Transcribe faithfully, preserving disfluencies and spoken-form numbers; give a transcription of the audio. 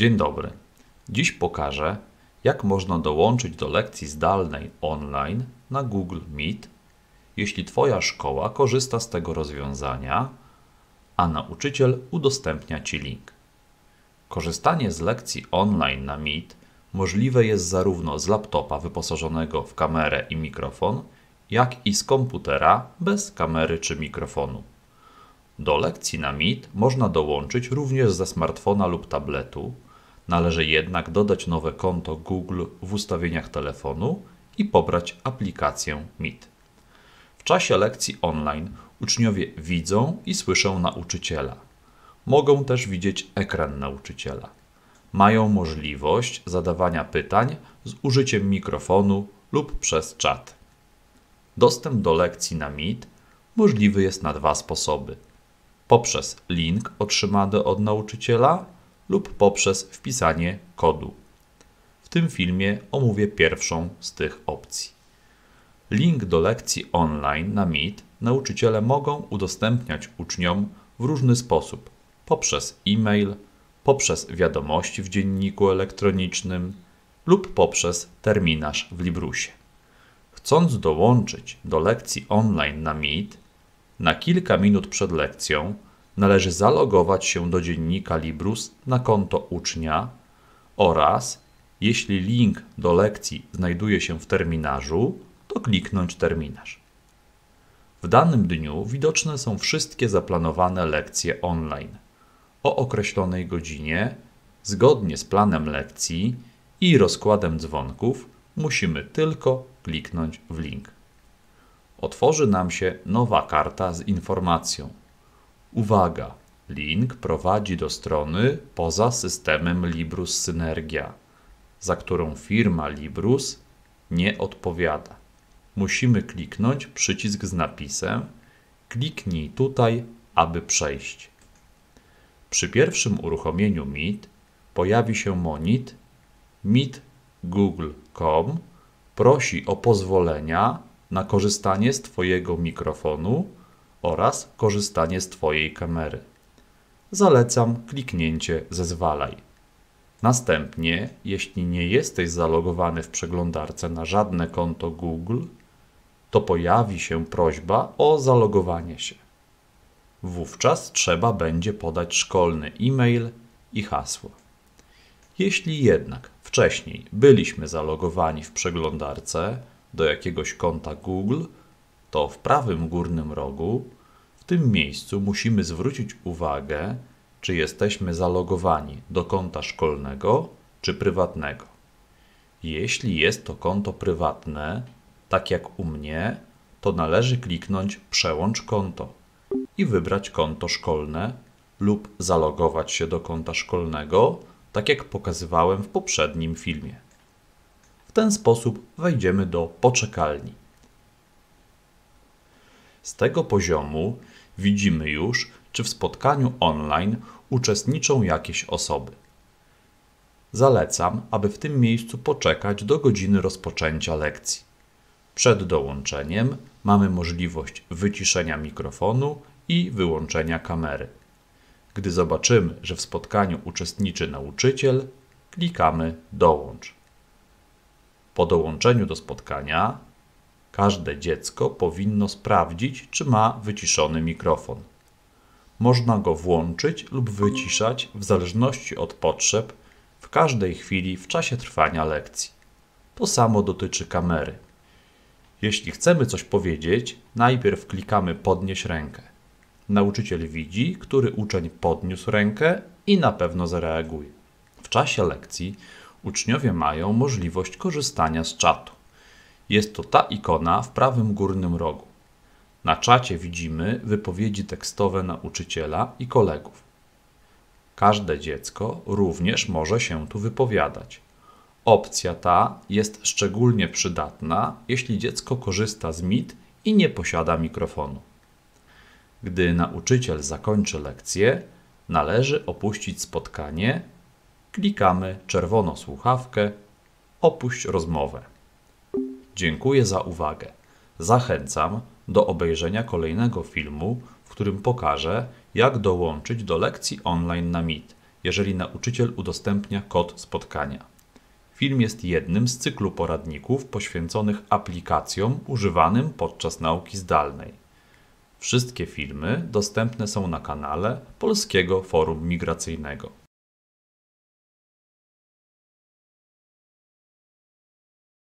Dzień dobry. Dziś pokażę, jak można dołączyć do lekcji zdalnej online na Google Meet, jeśli Twoja szkoła korzysta z tego rozwiązania, a nauczyciel udostępnia Ci link. Korzystanie z lekcji online na Meet możliwe jest zarówno z laptopa wyposażonego w kamerę i mikrofon, jak i z komputera bez kamery czy mikrofonu. Do lekcji na Meet można dołączyć również ze smartfona lub tabletu. Należy jednak dodać nowe konto Google w ustawieniach telefonu i pobrać aplikację Meet. W czasie lekcji online uczniowie widzą i słyszą nauczyciela. Mogą też widzieć ekran nauczyciela. Mają możliwość zadawania pytań z użyciem mikrofonu lub przez czat. Dostęp do lekcji na Meet możliwy jest na dwa sposoby. Poprzez link otrzymany od nauczyciela lub poprzez wpisanie kodu. W tym filmie omówię pierwszą z tych opcji. Link do lekcji online na Meet nauczyciele mogą udostępniać uczniom w różny sposób. Poprzez e-mail, poprzez wiadomości w dzienniku elektronicznym lub poprzez terminarz w Librusie. Chcąc dołączyć do lekcji online na Meet, na kilka minut przed lekcją należy zalogować się do dziennika Librus na konto ucznia oraz, jeśli link do lekcji znajduje się w terminarzu, to kliknąć terminarz. W danym dniu widoczne są wszystkie zaplanowane lekcje online o określonej godzinie. Zgodnie z planem lekcji i rozkładem dzwonków musimy tylko kliknąć w link. Otworzy nam się nowa karta z informacją. Uwaga! Link prowadzi do strony poza systemem Librus Synergia, za którą firma Librus nie odpowiada. Musimy kliknąć przycisk z napisem kliknij tutaj, aby przejść. Przy pierwszym uruchomieniu Meet pojawi się monit meet google kropka com prosi o pozwolenia na korzystanie z Twojego mikrofonu oraz korzystanie z Twojej kamery. Zalecam kliknięcie zezwalaj. Następnie, jeśli nie jesteś zalogowany w przeglądarce na żadne konto Google, to pojawi się prośba o zalogowanie się. Wówczas trzeba będzie podać szkolny e-mail i hasło. Jeśli jednak wcześniej byliśmy zalogowani w przeglądarce do jakiegoś konta Google, to w prawym górnym rogu, w tym miejscu musimy zwrócić uwagę, czy jesteśmy zalogowani do konta szkolnego czy prywatnego. Jeśli jest to konto prywatne, tak jak u mnie, to należy kliknąć Przełącz konto i wybrać konto szkolne lub zalogować się do konta szkolnego, tak jak pokazywałem w poprzednim filmie. W ten sposób wejdziemy do poczekalni. Z tego poziomu widzimy już, czy w spotkaniu online uczestniczą jakieś osoby. Zalecam, aby w tym miejscu poczekać do godziny rozpoczęcia lekcji. Przed dołączeniem mamy możliwość wyciszenia mikrofonu i wyłączenia kamery. Gdy zobaczymy, że w spotkaniu uczestniczy nauczyciel, klikamy Dołącz. Po dołączeniu do spotkania każde dziecko powinno sprawdzić, czy ma wyciszony mikrofon. Można go włączyć lub wyciszać w zależności od potrzeb w każdej chwili w czasie trwania lekcji. To samo dotyczy kamery. Jeśli chcemy coś powiedzieć, najpierw klikamy Podnieś rękę. Nauczyciel widzi, który uczeń podniósł rękę i na pewno zareaguje. W czasie lekcji uczniowie mają możliwość korzystania z czatu. Jest to ta ikona w prawym górnym rogu. Na czacie widzimy wypowiedzi tekstowe nauczyciela i kolegów. Każde dziecko również może się tu wypowiadać. Opcja ta jest szczególnie przydatna, jeśli dziecko korzysta z Meet i nie posiada mikrofonu. Gdy nauczyciel zakończy lekcję, należy opuścić spotkanie. Klikamy czerwoną słuchawkę Opuść rozmowę. Dziękuję za uwagę. Zachęcam do obejrzenia kolejnego filmu, w którym pokażę, jak dołączyć do lekcji online na Meet. jeżeli nauczyciel udostępnia kod spotkania. Film jest jednym z cyklu poradników poświęconych aplikacjom używanym podczas nauki zdalnej. Wszystkie filmy dostępne są na kanale Polskiego Forum Migracyjnego.